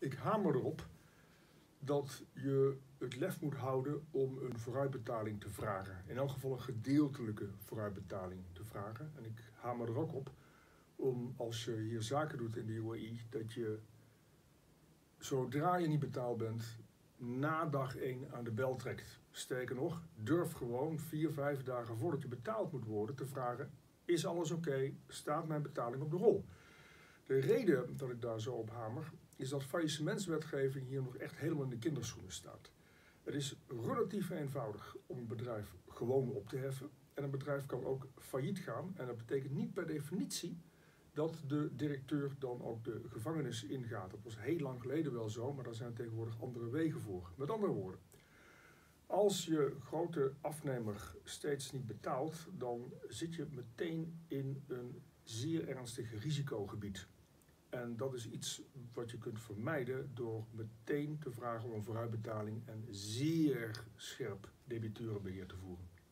Ik hamer erop dat je het lef moet houden om een vooruitbetaling te vragen. In elk geval een gedeeltelijke vooruitbetaling te vragen. En ik hamer er ook op om, als je hier zaken doet in de UAE, dat je zodra je niet betaald bent, na dag 1 aan de bel trekt. Sterker nog, durf gewoon 4-5 dagen voordat je betaald moet worden te vragen: is alles oké? Staat mijn betaling op de rol? De reden dat ik daar zo op hamer is dat faillissementswetgeving hier nog echt helemaal in de kinderschoenen staat. Het is relatief eenvoudig om een bedrijf gewoon op te heffen. En een bedrijf kan ook failliet gaan. En dat betekent niet per definitie dat de directeur dan ook de gevangenis ingaat. Dat was heel lang geleden wel zo, maar daar zijn tegenwoordig andere wegen voor. Met andere woorden, als je grote afnemer steeds niet betaalt, dan zit je meteen in een zeer ernstig risicogebied. En dat is iets wat je kunt vermijden door meteen te vragen om een vooruitbetaling en zeer scherp debiteurenbeheer te voeren.